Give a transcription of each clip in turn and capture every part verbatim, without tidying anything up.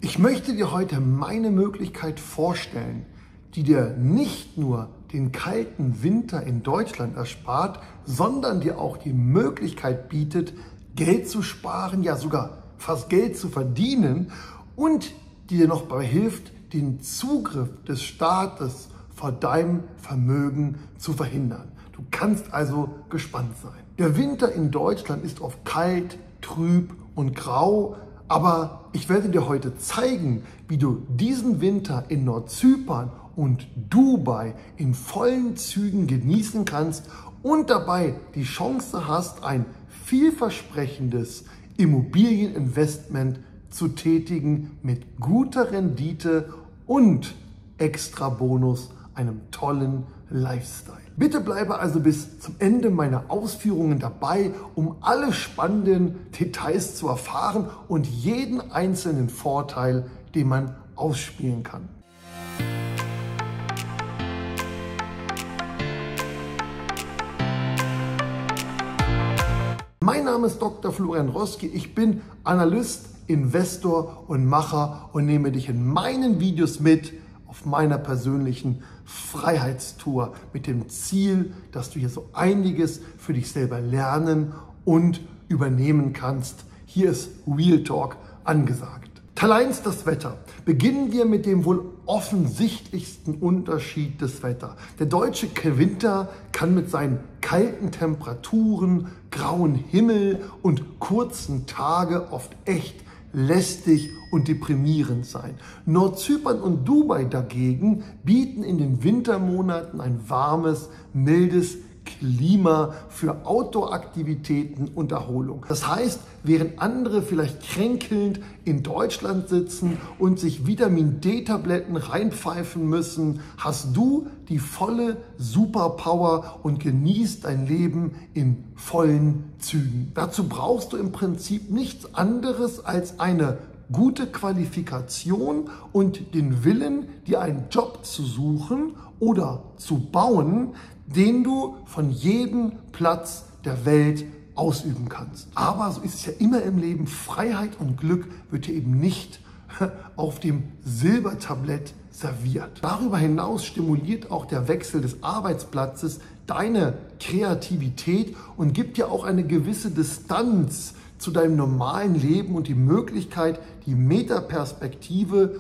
Ich möchte dir heute meine Möglichkeit vorstellen, die dir nicht nur den kalten Winter in Deutschland erspart, sondern dir auch die Möglichkeit bietet, Geld zu sparen, ja sogar fast Geld zu verdienen und die dir noch dabei hilft, den Zugriff des Staates vor deinem Vermögen zu verhindern. Du kannst also gespannt sein. Der Winter in Deutschland ist oft kalt, trüb und grau, aber ich werde dir heute zeigen, wie du diesen Winter in Nordzypern und Dubai in vollen Zügen genießen kannst und dabei die Chance hast, ein vielversprechendes Immobilieninvestment zu tätigen mit guter Rendite und extra Bonus, einem tollen Lifestyle. Bitte bleibe also bis zum Ende meiner Ausführungen dabei, um alle spannenden Details zu erfahren und jeden einzelnen Vorteil, den man ausspielen kann. Mein Name ist Doktor Florian Roski, ich bin Analyst, Investor und Macher und nehme dich in meinen Videos mit auf meiner persönlichen Freiheitstour mit dem Ziel, dass du hier so einiges für dich selber lernen und übernehmen kannst. Hier ist Real Talk angesagt. Teil eins, das Wetter. Beginnen wir mit dem wohl offensichtlichsten Unterschied des Wetters. Der deutsche Winter kann mit seinen kalten Temperaturen, grauen Himmel und kurzen Tage oft echt lästig und deprimierend sein. Nordzypern und Dubai dagegen bieten in den Wintermonaten ein warmes, mildes Klima für Outdoor-Aktivitäten und Erholung. Das heißt, während andere vielleicht kränkelnd in Deutschland sitzen und sich Vitamin-D-Tabletten reinpfeifen müssen, hast du die volle Superpower und genießt dein Leben in vollen Zügen. Dazu brauchst du im Prinzip nichts anderes als eine gute Qualifikation und den Willen, dir einen Job zu suchen oder zu bauen, den du von jedem Platz der Welt ausüben kannst. Aber so ist es ja immer im Leben, Freiheit und Glück wird dir eben nicht auf dem Silbertablett serviert. Darüber hinaus stimuliert auch der Wechsel des Arbeitsplatzes deine Kreativität und gibt dir auch eine gewisse Distanz zu deinem normalen Leben und die Möglichkeit, die Metaperspektive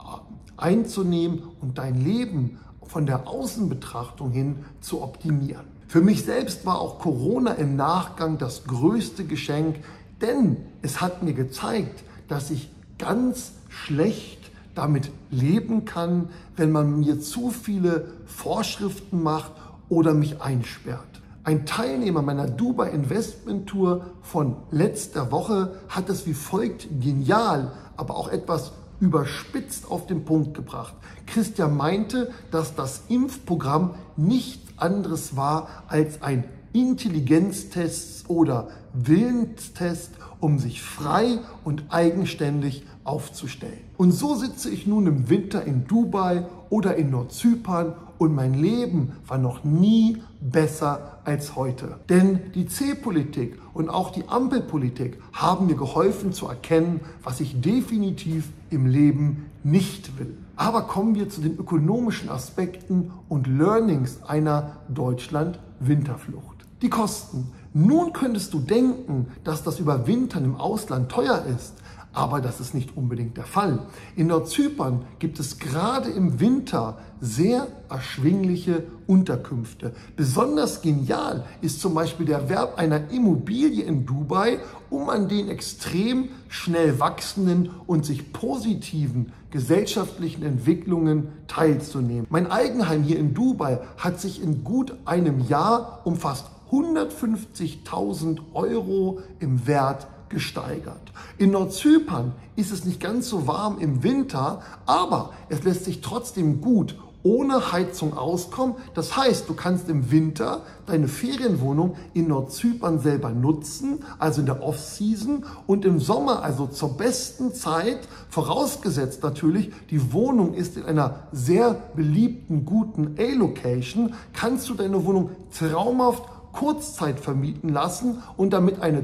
einzunehmen und dein Leben von der Außenbetrachtung hin zu optimieren. Für mich selbst war auch Corona im Nachgang das größte Geschenk, denn es hat mir gezeigt, dass ich ganz schlecht damit leben kann, wenn man mir zu viele Vorschriften macht oder mich einsperrt. Ein Teilnehmer meiner Dubai Investment Tour von letzter Woche hat es wie folgt genial, aber auch etwas überspitzt auf den Punkt gebracht. Christian meinte, dass das Impfprogramm nichts anderes war als ein Intelligenztest oder Willenstest, um sich frei und eigenständig aufzustellen. Und so sitze ich nun im Winter in Dubai oder in Nordzypern und mein Leben war noch nie besser als heute. Denn die C-Politik und auch die Ampelpolitik haben mir geholfen zu erkennen, was ich definitiv im Leben nicht will. Aber kommen wir zu den ökonomischen Aspekten und Learnings einer Deutschland-Winterflucht. Die Kosten. Nun könntest du denken, dass das Überwintern im Ausland teuer ist. Aber das ist nicht unbedingt der Fall. In Nordzypern gibt es gerade im Winter sehr erschwingliche Unterkünfte. Besonders genial ist zum Beispiel der Erwerb einer Immobilie in Dubai, um an den extrem schnell wachsenden und sich positiven gesellschaftlichen Entwicklungen teilzunehmen. Mein Eigenheim hier in Dubai hat sich in gut einem Jahr um fast hundertfünfzigtausend Euro im Wert gesteigert. In Nordzypern ist es nicht ganz so warm im Winter, aber es lässt sich trotzdem gut ohne Heizung auskommen. Das heißt, du kannst im Winter deine Ferienwohnung in Nordzypern selber nutzen, also in der Off-Season, und im Sommer, also zur besten Zeit, vorausgesetzt natürlich, die Wohnung ist in einer sehr beliebten, guten A-Location, kannst du deine Wohnung traumhaft Kurzzeit vermieten lassen und damit eine Top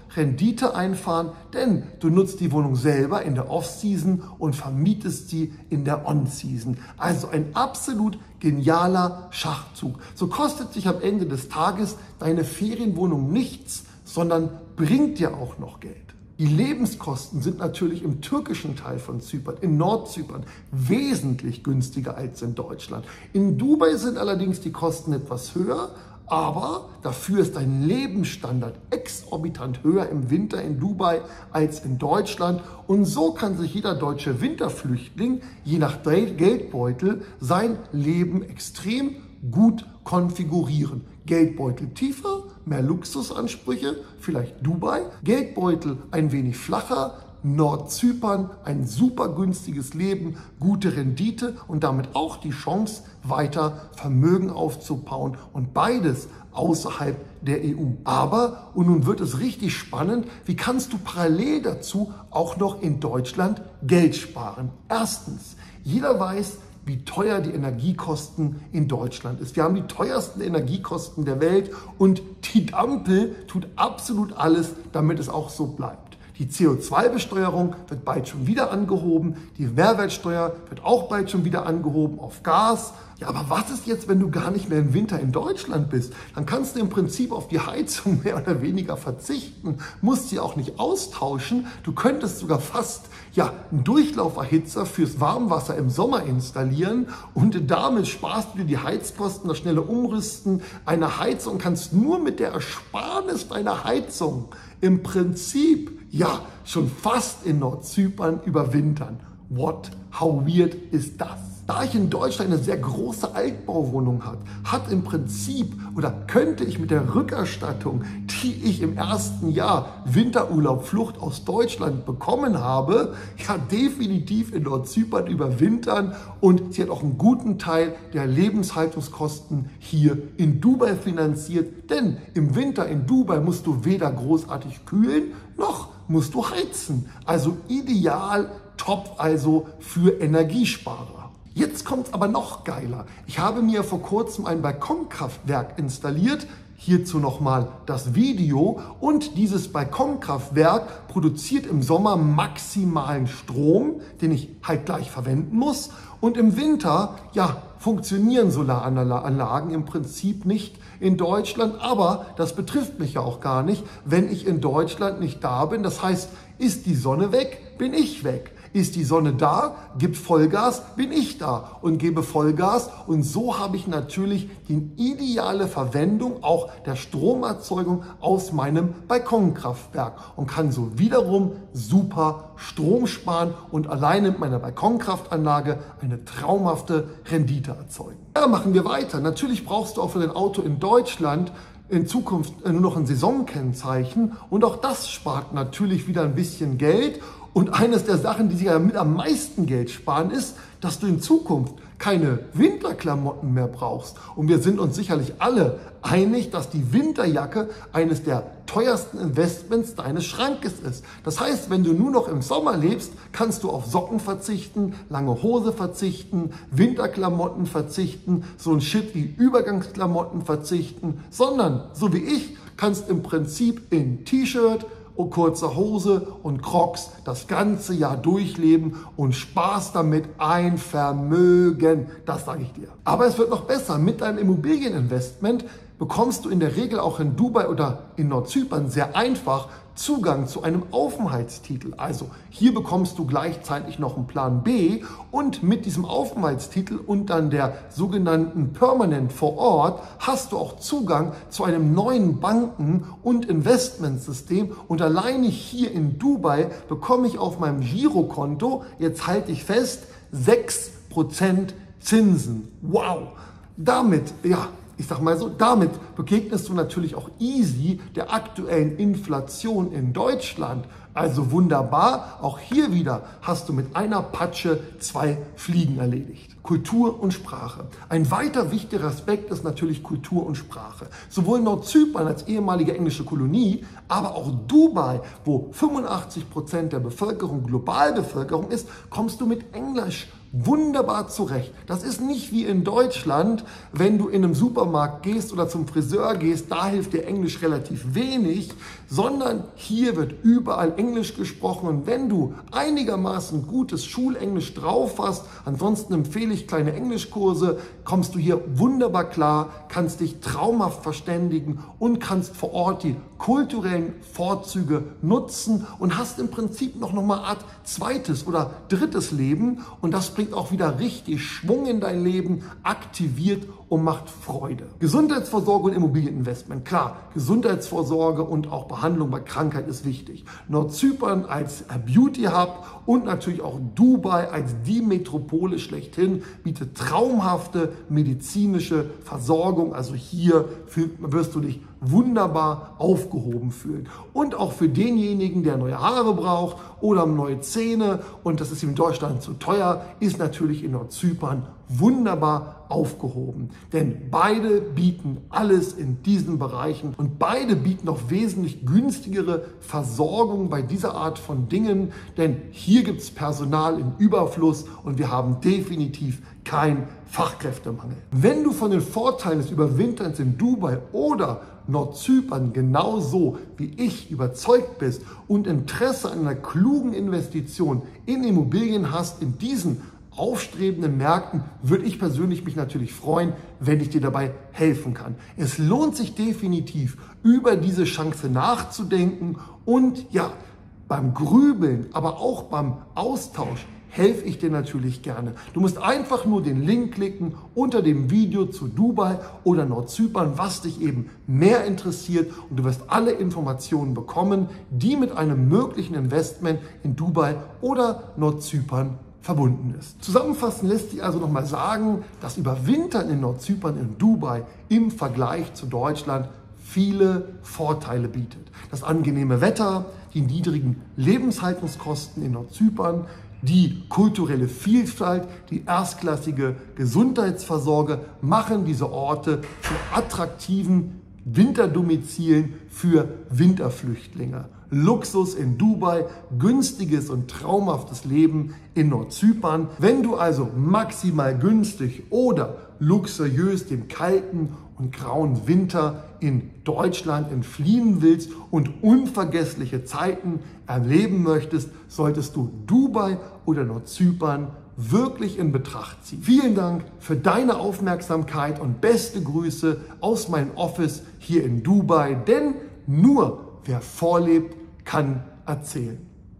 Rendite einfahren, denn du nutzt die Wohnung selber in der Off-Season und vermietest sie in der On-Season. Also ein absolut genialer Schachzug. So kostet sich am Ende des Tages deine Ferienwohnung nichts, sondern bringt dir auch noch Geld. Die Lebenskosten sind natürlich im türkischen Teil von Zypern, in Nordzypern, wesentlich günstiger als in Deutschland. In Dubai sind allerdings die Kosten etwas höher, aber dafür ist dein Lebensstandard exorbitant höher im Winter in Dubai als in Deutschland. Und so kann sich jeder deutsche Winterflüchtling, je nach Geldbeutel, sein Leben extrem gut konfigurieren. Geldbeutel tiefer, mehr Luxusansprüche, vielleicht Dubai. Geldbeutel ein wenig flacher, Nordzypern, ein super günstiges Leben, gute Rendite und damit auch die Chance, weiter Vermögen aufzubauen und beides außerhalb der E U. Aber, und nun wird es richtig spannend, wie kannst du parallel dazu auch noch in Deutschland Geld sparen? Erstens, jeder weiß, wie teuer die Energiekosten in Deutschland ist. Wir haben die teuersten Energiekosten der Welt und die Ampel tut absolut alles, damit es auch so bleibt. Die C O zwei Besteuerung wird bald schon wieder angehoben, die Mehrwertsteuer wird auch bald schon wieder angehoben auf Gas. Ja, aber was ist jetzt, wenn du gar nicht mehr im Winter in Deutschland bist? Dann kannst du im Prinzip auf die Heizung mehr oder weniger verzichten, musst sie auch nicht austauschen. Du könntest sogar fast ja, einen Durchlauferhitzer fürs Warmwasser im Sommer installieren und damit sparst du dir die Heizkosten, das schnelle Umrüsten einer Heizung, kannst nur mit der Ersparnis deiner Heizung im Prinzip ja schon fast in Nordzypern überwintern. What? How weird ist das? Da ich in Deutschland eine sehr große Altbauwohnung habe, hat im Prinzip oder könnte ich mit der Rückerstattung, die ich im ersten Jahr Winterurlaub Flucht aus Deutschland bekommen habe, ja definitiv in Nordzypern überwintern und sie hat auch einen guten Teil der Lebenshaltungskosten hier in Dubai finanziert, denn im Winter in Dubai musst du weder großartig kühlen noch musst du heizen. Also ideal, top also für Energiesparer. Jetzt kommt es aber noch geiler. Ich habe mir vor kurzem ein Balkonkraftwerk installiert. Hierzu nochmal das Video. Und dieses Balkonkraftwerk produziert im Sommer maximalen Strom, den ich halt gleich verwenden muss. Und im Winter, ja, funktionieren Solaranlagen im Prinzip nicht in Deutschland. Aber das betrifft mich ja auch gar nicht, wenn ich in Deutschland nicht da bin. Das heißt, ist die Sonne weg, bin ich weg. Ist die Sonne da, gibt Vollgas, bin ich da und gebe Vollgas. Und so habe ich natürlich die ideale Verwendung auch der Stromerzeugung aus meinem Balkonkraftwerk und kann so wiederum super Strom sparen und alleine mit meiner Balkonkraftanlage eine traumhafte Rendite erzeugen. Ja, machen wir weiter. Natürlich brauchst du auch für dein Auto in Deutschland in Zukunft nur noch ein Saisonkennzeichen und auch das spart natürlich wieder ein bisschen Geld. Und eines der Sachen, die sich ja mit am meisten Geld sparen, ist, dass du in Zukunft keine Winterklamotten mehr brauchst. Und wir sind uns sicherlich alle einig, dass die Winterjacke eines der teuersten Investments deines Schrankes ist. Das heißt, wenn du nur noch im Sommer lebst, kannst du auf Socken verzichten, lange Hose verzichten, Winterklamotten verzichten, so ein Shit wie Übergangsklamotten verzichten, sondern, so wie ich, kannst im Prinzip in T-Shirt, und kurze Hose und Crocs das ganze Jahr durchleben und sparst damit ein Vermögen. Das sage ich dir. Aber es wird noch besser. Mit deinem Immobilieninvestment bekommst du in der Regel auch in Dubai oder in Nordzypern sehr einfach Zugang zu einem Aufenthaltstitel. Also hier bekommst du gleichzeitig noch einen Plan B und mit diesem Aufenthaltstitel und dann der sogenannten Permanent vor Ort hast du auch Zugang zu einem neuen Banken- und Investmentsystem und alleine hier in Dubai bekomme ich auf meinem Girokonto, jetzt halte ich fest, sechs Prozent Zinsen. Wow! Damit, ja, ich sag mal so, damit begegnest du natürlich auch easy der aktuellen Inflation in Deutschland. Also wunderbar, auch hier wieder hast du mit einer Patsche zwei Fliegen erledigt. Kultur und Sprache. Ein weiter wichtiger Aspekt ist natürlich Kultur und Sprache. Sowohl Nordzypern als ehemalige englische Kolonie, aber auch Dubai, wo fünfundachtzig Prozent der Bevölkerung Globalbevölkerung ist, kommst du mit Englisch wunderbar zurecht. Das ist nicht wie in Deutschland, wenn du in einem Supermarkt gehst oder zum Friseur gehst, da hilft dir Englisch relativ wenig, sondern hier wird überall Englisch gesprochen und wenn du einigermaßen gutes Schulenglisch drauf hast, ansonsten empfehle ich kleine Englischkurse, kommst du hier wunderbar klar, kannst dich traumhaft verständigen und kannst vor Ort die kulturellen Vorzüge nutzen und hast im Prinzip noch, noch mal eine Art zweites oder drittes Leben und das bringt auch wieder richtig Schwung in dein Leben, aktiviert und macht Freude. Gesundheitsvorsorge und Immobilieninvestment. Klar, Gesundheitsvorsorge und auch Behandlung bei Krankheit ist wichtig. Nordzypern als Beauty Hub und natürlich auch Dubai als die Metropole schlechthin bietet traumhafte medizinische Versorgung. Also hier wirst du dich wunderbar aufgehoben fühlen. Und auch für denjenigen, der neue Haare braucht oder neue Zähne und das ist in Deutschland zu teuer, ist natürlich in Nordzypern wunderbar aufgehoben. Denn beide bieten alles in diesen Bereichen und beide bieten auch wesentlich günstigere Versorgung bei dieser Art von Dingen, denn hier gibt es Personal im Überfluss und wir haben definitiv keinen Fachkräftemangel. Wenn du von den Vorteilen des Überwinterns in Dubai oder Nordzypern genauso wie ich überzeugt bist und Interesse an einer klugen Investition in Immobilien hast in diesen aufstrebenden Märkten, würde ich persönlich mich natürlich freuen, wenn ich dir dabei helfen kann. Es lohnt sich definitiv, über diese Chance nachzudenken und ja, beim Grübeln, aber auch beim Austausch helfe ich dir natürlich gerne. Du musst einfach nur den Link klicken unter dem Video zu Dubai oder Nordzypern, was dich eben mehr interessiert und du wirst alle Informationen bekommen, die mit einem möglichen Investment in Dubai oder Nordzypern verbunden ist. Zusammenfassend lässt sich also nochmal sagen, dass Überwintern in Nordzypern in Dubai im Vergleich zu Deutschland viele Vorteile bietet. Das angenehme Wetter, die niedrigen Lebenshaltungskosten in Nordzypern, die kulturelle Vielfalt, die erstklassige Gesundheitsversorgung machen diese Orte zu attraktiven Winterdomizilen für Winterflüchtlinge. Luxus in Dubai, günstiges und traumhaftes Leben in Nordzypern. Wenn du also maximal günstig oder luxuriös dem kalten und grauen Winter in Deutschland entfliehen willst und unvergessliche Zeiten erleben möchtest, solltest du Dubai oder Nordzypern wirklich in Betracht ziehen. Vielen Dank für deine Aufmerksamkeit und beste Grüße aus meinem Office hier in Dubai, denn nur wer vorlebt, kann erzählen.